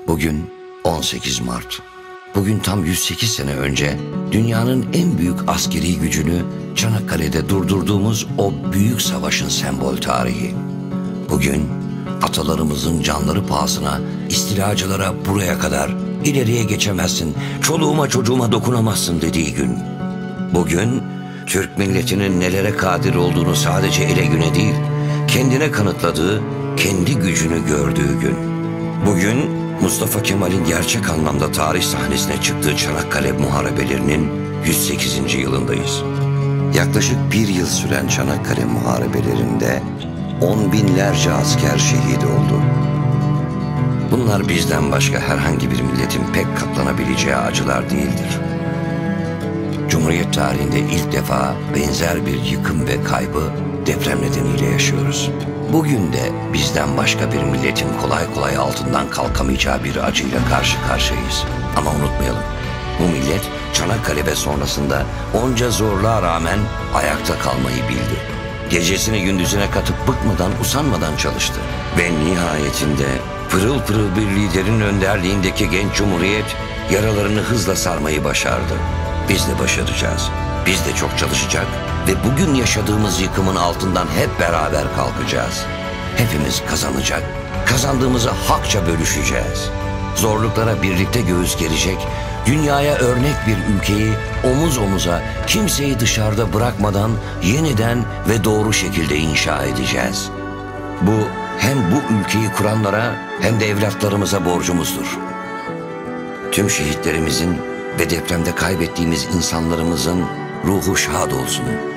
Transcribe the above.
Bugün 18 Mart. Bugün tam 108 sene önce dünyanın en büyük askeri gücünü Çanakkale'de durdurduğumuz o büyük savaşın sembol tarihi. Bugün atalarımızın canları pahasına istilacılara buraya kadar, ileriye geçemezsin, çoluğuma çocuğuma dokunamazsın dediği gün. Bugün Türk milletinin nelere kadir olduğunu sadece ele güne değil, kendine kanıtladığı, kendi gücünü gördüğü gün. Bugün Mustafa Kemal'in gerçek anlamda tarih sahnesine çıktığı Çanakkale Muharebelerinin 108. yılındayız. Yaklaşık bir yıl süren Çanakkale Muharebelerinde 10 binlerce asker şehit oldu. Bunlar bizden başka herhangi bir milletin pek katlanabileceği acılar değildir. Cumhuriyet tarihinde ilk defa benzer bir yıkım ve kaybı deprem nedeniyle yaşıyoruz. Bugün de bizden başka bir milletin kolay kolay altından kalkamayacağı bir acıyla karşı karşıyayız. Ama unutmayalım, bu millet Çanakkale ve sonrasında onca zorluğa rağmen ayakta kalmayı bildi. Gecesini gündüzüne katıp bıkmadan, usanmadan çalıştı. Ve nihayetinde pırıl pırıl bir liderin önderliğindeki genç cumhuriyet yaralarını hızla sarmayı başardı. Biz de başaracağız. Biz de çok çalışacak ve bugün yaşadığımız yıkımın altından hep beraber kalkacağız. Hepimiz kazanacak, kazandığımızı hakça bölüşeceğiz. Zorluklara birlikte göğüs gerecek, dünyaya örnek bir ülkeyi omuz omuza, kimseyi dışarıda bırakmadan yeniden ve doğru şekilde inşa edeceğiz. Bu hem bu ülkeyi kuranlara hem de evlatlarımıza borcumuzdur. Tüm şehitlerimizin ve depremde kaybettiğimiz insanlarımızın ruhu şad olsun.